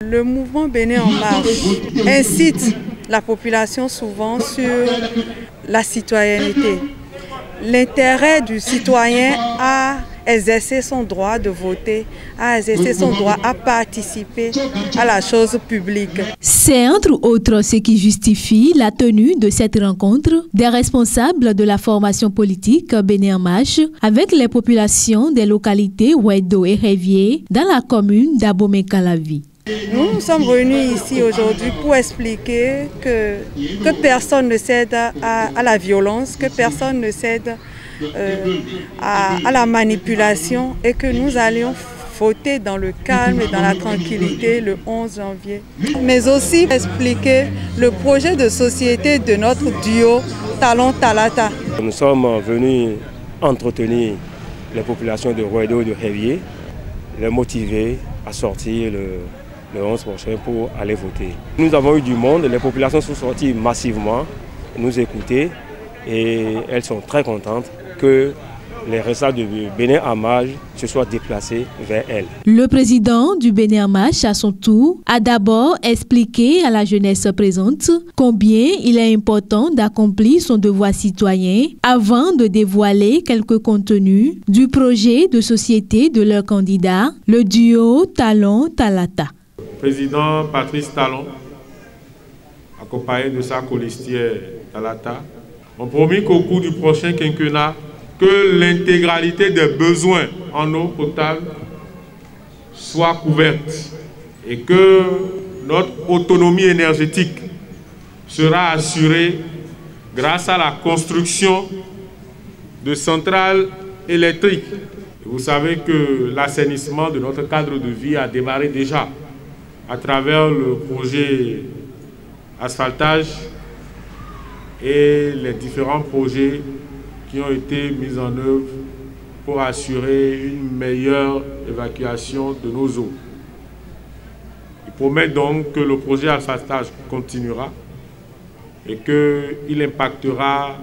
Le mouvement Bénin en marche incite la population souvent sur la citoyenneté. L'intérêt du citoyen à exercer son droit de voter, à exercer son droit à participer à la chose publique. C'est entre autres ce qui justifie la tenue de cette rencontre des responsables de la formation politique Bénin en marche avec les populations des localités Ouedo et Révier dans la commune d'Abomey-Calavi. Nous sommes venus ici aujourd'hui pour expliquer que personne ne cède à la violence, que personne ne cède à la manipulation et que nous allions voter dans le calme et dans la tranquillité le 11 janvier. Mais aussi expliquer le projet de société de notre duo Talon Talata. Nous sommes venus entretenir les populations de Ouedo et de Révier, les motiver à sortir le 11 prochain pour aller voter. Nous avons eu du monde, les populations sont sorties massivement nous écouter et elles sont très contentes que les responsables de Bénin en marche se soient déplacés vers elles. Le président du Bénin en marche, à son tour, a d'abord expliqué à la jeunesse présente combien il est important d'accomplir son devoir citoyen avant de dévoiler quelques contenus du projet de société de leur candidat, le duo Talon Talata. Président Patrice Talon, accompagné de sa colistière Talata, ont promis qu'au cours du prochain quinquennat, que l'intégralité des besoins en eau potable soit couverte et que notre autonomie énergétique sera assurée grâce à la construction de centrales électriques. Vous savez que l'assainissement de notre cadre de vie a démarré déjà à travers le projet asphaltage et les différents projets qui ont été mis en œuvre pour assurer une meilleure évacuation de nos eaux. Il promet donc que le projet asphaltage continuera et qu'il impactera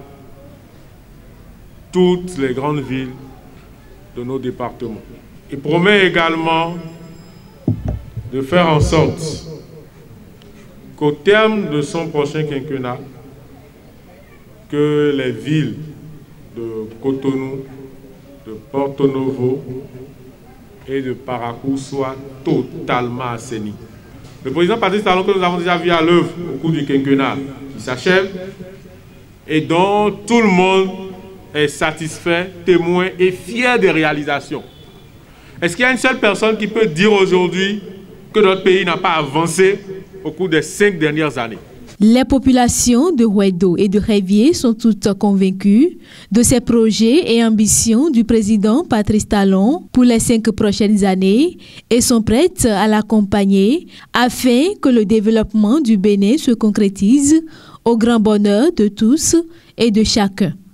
toutes les grandes villes de nos départements. Il promet également de faire en sorte qu'au terme de son prochain quinquennat, que les villes de Cotonou, de Porto Novo et de Parakou soient totalement assainies. Le président Patrice Talon, que nous avons déjà vu à l'œuvre au cours du quinquennat, qui s'achève et dont tout le monde est satisfait, témoin et fier des réalisations. Est-ce qu'il y a une seule personne qui peut dire aujourd'hui que notre pays n'a pas avancé au cours des 5 dernières années? Les populations de Ouedo et de Révier sont toutes convaincues de ces projets et ambitions du président Patrice Talon pour les 5 prochaines années et sont prêtes à l'accompagner afin que le développement du Bénin se concrétise au grand bonheur de tous et de chacun.